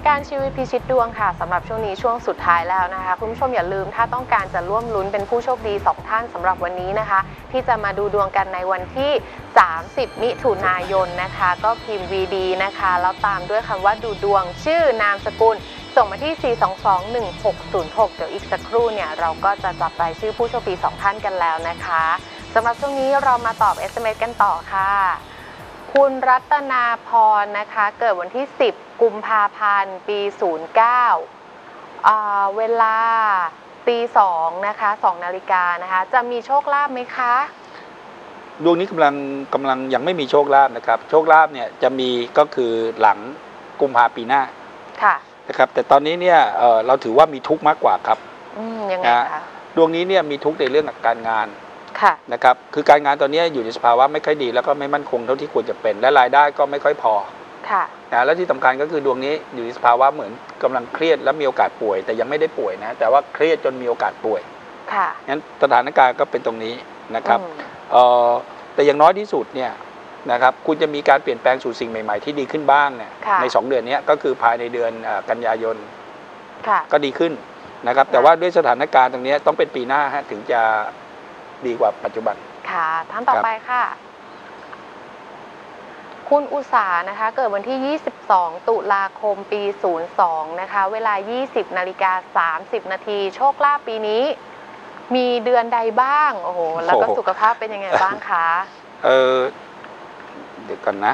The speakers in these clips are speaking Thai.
การชีวิตพิชิตดวงค่ะสำหรับช่วงนี้ช่วงสุดท้ายแล้วนะคะคุณผู้ชมอย่าลืมถ้าต้องการจะร่วมลุ้นเป็นผู้โชคดี2ท่านสำหรับวันนี้นะคะที่จะมาดูดวงกันในวันที่30มิถุนายนนะคะก็พิมพ์ VD นะคะแล้วตามด้วยคำว่าดูดวงชื่อนามสกุลส่งมาที่ 4221606 เดี๋ยวอีกสักครู่เนี่ยเราก็จะจับรายชื่อผู้โชคดี2ท่านกันแล้วนะคะสำหรับช่วงนี้เรามาตอบ SMS กันต่อค่ะคุณรัตนาพรนะคะเกิดวันที่10กุมภาพันธ์ปี09เวลาตี2นะคะ2 นาฬิกานะคะจะมีโชคลาภไหมคะดวงนี้กำลังยังไม่มีโชคลาภนะครับโชคลาภเนี่ยจะมีก็คือหลังกุมภาปีหน้าค่ะนะครับแต่ตอนนี้เนี่ยเราถือว่ามีทุกข์มากกว่าครับยังไงคะดวงนี้เนี่ยมีทุกข์ในเรื่องการงานค่ะนะครับคือการงานตอนนี้อยู่ในสภาวะไม่ค่อยดีแล้วก็ไม่มั่นคงเท่าที่ควรจะเป็นและรายได้ก็ไม่ค่อยพอค่ะนะและที่สำคัญก็คือดวงนี้อยู่ในสภาวะเหมือนกำลังเครียดและมีโอกาสป่วยแต่ยังไม่ได้ป่วยนะแต่ว่าเครียดจนมีโอกาสป่วยค่ะงั้นสถานการณ์ก็เป็นตรงนี้นะครับแต่อย่างน้อยที่สุดเนี่ยนะครับคุณจะมีการเปลี่ยนแปลงสู่สิ่งใหม่ๆที่ดีขึ้นบ้างเนี่ยใน2 เดือนนี้ก็คือภายในเดือนกันยายนก็ดีขึ้นนะครับแต่ว่าด้วยสถานการณ์ตรงนี้ต้องเป็นปีหน้าฮะถึงจะดีกว่าปัจจุบันค่ะท่านต่อไปค่ะคุณอุษานะคะเกิดวันที่22ตุลาคมปี02นะคะเวลา 20:30 นาทีโชคลาภปีนี้มีเดือนใดบ้างโอ้โหแล้วก็สุขภาพเป็นยังไงบ้างคะเดี๋ยวก่อนนะ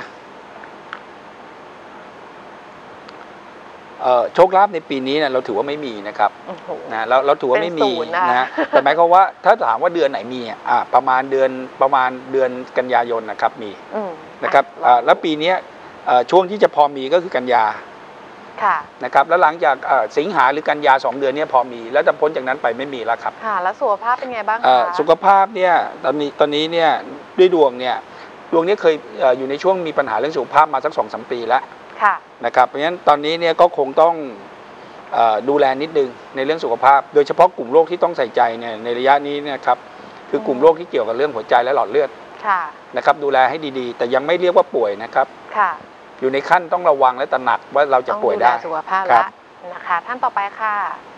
โชคลาภในปีนี้เนี่ยเราถือว่าไม่มีนะครับนะเราถือว่าไม่มีนะแต่หมายความว่าถ้าถามว่าเดือนไหนมีประมาณเดือนกันยายนนะครับมีนะครับแล้วปีนี้ช่วงที่จะพอมีก็คือกันยานะครับแล้วหลังจากสิงหาหรือกันยา2 เดือนนี้พอมีแล้วจะพ้นจากนั้นไปไม่มีแล้วครับแล้วสุขภาพเป็นไงบ้างคะสุขภาพเนี่ยตอนนี้เนี่ยด้วยดวงนี้เคยอยู่ในช่วงมีปัญหาเรื่องสุขภาพมาสัก2-3 ปีแล้วนะครับเพราะฉะนั้นตอนนี้เนี่ยก็คงต้องดูแลนิดนึงในเรื่องสุขภาพโดยเฉพาะกลุ่มโรคที่ต้องใส่ใจเนี่ยในระยะนี้นะครับคือกลุ่มโรคที่เกี่ยวกับเรื่องหัวใจและหลอดเลือดนะครับดูแลให้ดีๆแต่ยังไม่เรียกว่าป่วยนะครับอยู่ในขั้นต้องระวังและตระหนักว่าเราจะป่วยได้สุขภาพแล้วนะคะท่านต่อไปค่ะ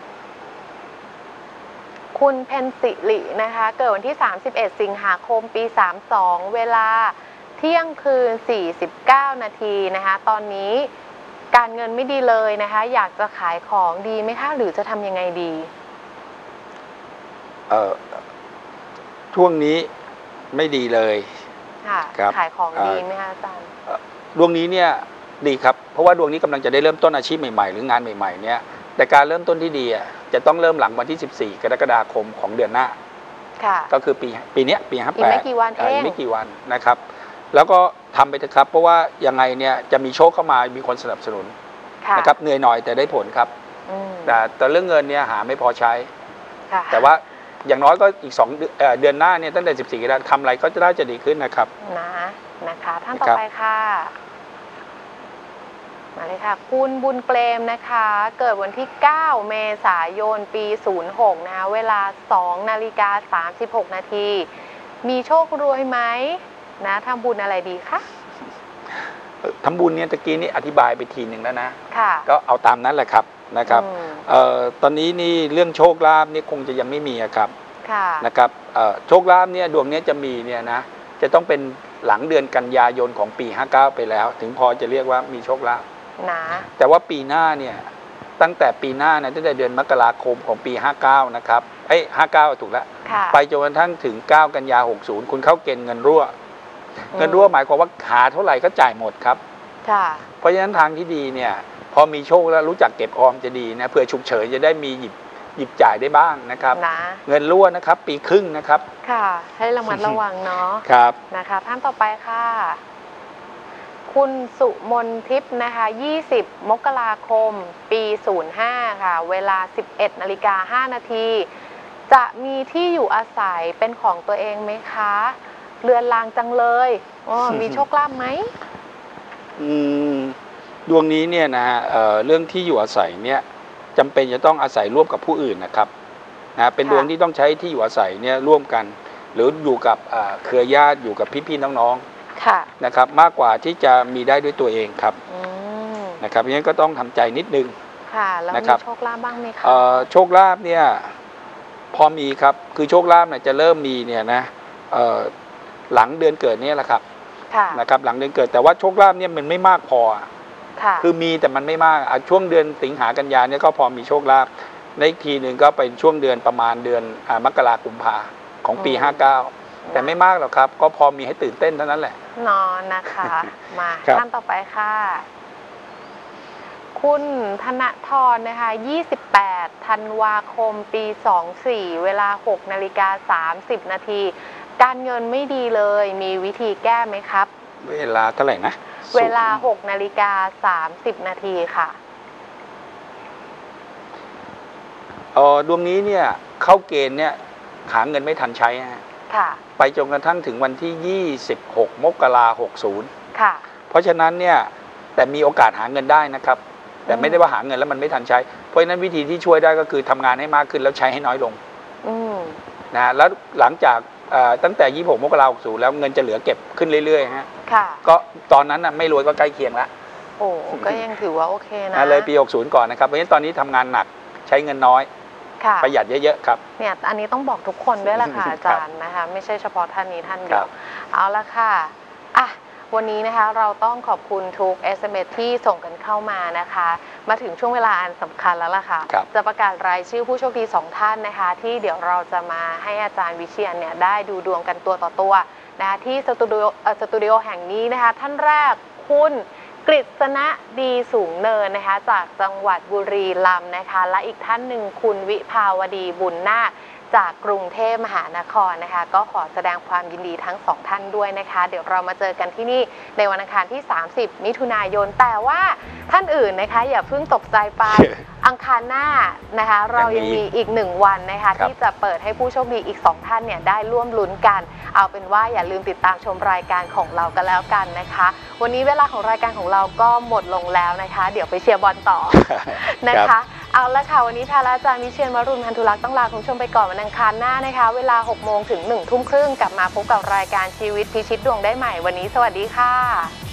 คุณเพนสิรินะคะเกิดวันที่31สิงหาคมปี32เวลาเที่ยงคืน49 นาทีนะคะตอนนี้การเงินไม่ดีเลยนะคะอยากจะขายของดีไหมคะหรือจะทำยังไงดีช่วงนี้ไม่ดีเลยค่ะขายของดีไหมคะอาจารย์ดวงนี้เนี่ยดีครับเพราะว่าดวงนี้กำลังจะได้เริ่มต้นอาชีพใหม่ๆหรืองานใหม่ๆเนี่ยแต่การเริ่มต้นที่ดีจะต้องเริ่มหลังวันที่14 กรกฎาคมของเดือนหน้าก็คือปีนี้ปี58 อีกไม่กี่วันเองไม่กี่วันนะครับแล้วก็ทำไปเถอะครับเพราะว่ายังไงเนี่ยจะมีโชคเข้ามามีคนสนับสนุนนะครับเหนื่อยหน่อยแต่ได้ผลครับแต่เรื่องเงินเนี่ยหาไม่พอใช้แต่ว่าอย่างน้อยก็อีก2 เดือนหน้าเนี่ยตั้งแต่14 กรกฎาคมทำอะไรก็จะดีขึ้นนะครับนะคะท่านต่อไปค่ะมาเลยค่ะคุณบุญเปรมนะคะเกิดวันที่9 เมษายนปี06นะคะเวลา2:36 นาทีมีโชครวยไหมนะทำบุญอะไรดีคะทำบุญเนี่ยตะกี้นี้อธิบายไปทีหนึ่งแล้วนะก็เอาตามนั้นแหละครับนะครับตอนนี้นี่เรื่องโชคลาภนี่คงจะยังไม่มีครับนะครับโชคลาภเนี่ยดวงนี้จะมีเนี่ยนะจะต้องเป็นหลังเดือนกันยายนของปี59ไปแล้วถึงพอจะเรียกว่ามีโชคลาภนะแต่ว่าปีหน้าเนี่ยตั้งแต่ปีหน้านะตั้งแต่เดือนมกราคมของปี59นะครับ59ถูกแล้วไปจนกระทั่งถึง9 กันยา60คุณเข้าเกณฑ์เงินรั่วหมายความว่าหาเท่าไหร่ก็จ่ายหมดครับเพราะฉะนั้นทางที่ดีเนี่ยพอมีโชคแล้วรู้จักเก็บออมจะดีนะเผื่อฉุกเฉินจะได้มีหยิบจ่ายได้บ้างนะครับเงินรั่วนะครับปีครึ่งนะครับค่ะให้ระมัดระวังเนาะครับนะคะท่านต่อไปค่ะคุณสุมนทิพย์นะคะ20 มกราคมปี05ค่ะเวลา 11:05 นาทีจะมีที่อยู่อาศัยเป็นของตัวเองไหมคะเรือนรางจังเลยมีโชคลาภไหมดวงนี้เนี่ยนะเรื่องที่อยู่อาศัยเนี่ยจำเป็นจะต้องอาศัยร่วมกับผู้อื่นนะครับเป็นดวงที่ต้องใช้ที่อยู่อาศัยเนี่ยร่วมกันหรืออยู่กับเครือญาติอยู่กับพี่ๆน้องๆนะครับมากกว่าที่จะมีได้ด้วยตัวเองครับนะครับเพราะฉะนั้นก็ต้องทำใจนิดนึงค่ะแล้วมีโชคลาภบ้างไหมคะโชคลาภเนี่ยพอมีครับคือโชคลาภเนี่ยจะเริ่มมีเนี่ยนะหลังเดือนเกิดเนี่ยแหละครับนะครับหลังเดือนเกิดแต่ว่าโชคลาภเนี่ยมันไม่มากพอคือมีแต่มันไม่มากช่วงเดือนสิงหากันยาเนี่ยก็พอมีโชคลาภในอีกทีหนึ่งก็เป็นช่วงเดือนประมาณเดือนมกราคมกุมภาของปี59แต่ไม่มากหรอกครับก็พอมีให้ตื่นเต้นเท่านั้นแหละนอนนะคะมาท่านต่อไปค่ะคุณธนทรนะคะ28ธันวาคมปี24เวลา6:30 นาทีการเงินไม่ดีเลยมีวิธีแก้ไหมครับเวลาเท่าไหร่นะเวลา6:30 นาทีค่ะดวงนี้เนี่ยเข้าเกณฑ์เนี่ยหาเงินไม่ทันใช้ค่ะไปจนกระทั่งถึงวันที่26มกราคม60 ค่ะเพราะฉะนั้นเนี่ยแต่มีโอกาสหาเงินได้นะครับแต่ไม่ได้ว่าหาเงินแล้วมันไม่ทันใช้เพราะฉะนั้นวิธีที่ช่วยได้ก็คือทำงานให้มากขึ้นแล้วใช้ให้น้อยลงนะแล้วหลังจากตั้งแต่26มกราคม60แล้วเงินจะเหลือเก็บขึ้นเรื่อยๆฮะก็ตอนนั้นน่ะไม่รวยก็ใกล้เคียงละโอ้ก็ยังถือว่าโอเคนะเลยปี60ก่อนนะครับเพราะฉะนั้นตอนนี้ทำงานหนักใช้เงินน้อยประหยัดเยอะๆครับเนี่ยอันนี้ต้องบอกทุกคนด้วยล่ะค่ะอาจารย์นะคะไม่ใช่เฉพาะท่านนี้ท่านเดียวเอาละค่ะวันนี้นะคะเราต้องขอบคุณทุก SMS ที่ส่งกันเข้ามานะคะมาถึงช่วงเวลาอันสำคัญแล้วล่ะค่ะจะประกาศรายชื่อผู้โชคดี2ท่านนะคะที่เดี๋ยวเราจะมาให้อาจารย์วิเชียรเนี่ยได้ดูดวงกันตัวต่อตัวนะคะที่สตูดิโอแห่งนี้นะคะท่านแรกคุณกฤษณะดีสูงเนินนะคะจากจังหวัดบุรีรัมย์นะคะและอีกท่านหนึ่งคุณวิภาวดีบุญนาคจากกรุงเทพมหานครนะคะก็ขอแสดงความยินดีทั้งสองท่านด้วยนะคะเดี๋ยวเรามาเจอกันที่นี่ในวันอังคารที่30มิถุนายนแต่ว่าท่านอื่นนะคะอย่าเพิ่งตกใจไปอังคารหน้านะคะเรายังมีอีก1วันนะคะที่จะเปิดให้ผู้โชคดีอีก2ท่านเนี่ยได้ร่วมลุ้นกันเอาเป็นว่าอย่าลืมติดตามชมรายการของเรากันแล้วกันนะคะวันนี้เวลาของรายการของเราก็หมดลงแล้วนะคะเดี๋ยวไปเชียร์บอลต่อนะคะเอาละค่ะวันนี้แพรและอาจารย์วิเชียร วรุณ พันธุลักษณ์ต้องลาคุณผู้ชมไปก่อนวันอังคารหน้านะคะเวลา 6 โมงถึง 1 ทุ่มครึ่งกลับมาพบกับรายการชีวิตพิชิตดวงได้ใหม่วันนี้สวัสดีค่ะ